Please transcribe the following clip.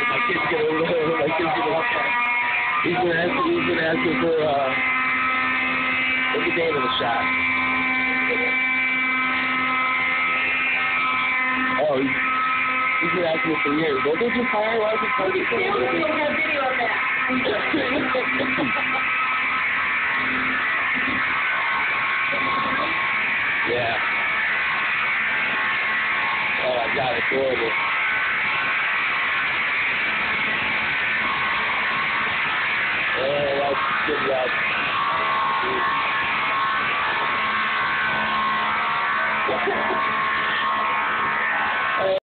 My kid's gonna ask me for what's the name of the shot? Oh, he's been asking me for years. What did you find? Why did you find it? We don't have video of that. Yeah. Oh my God, it's horrible. Oh, that's good job.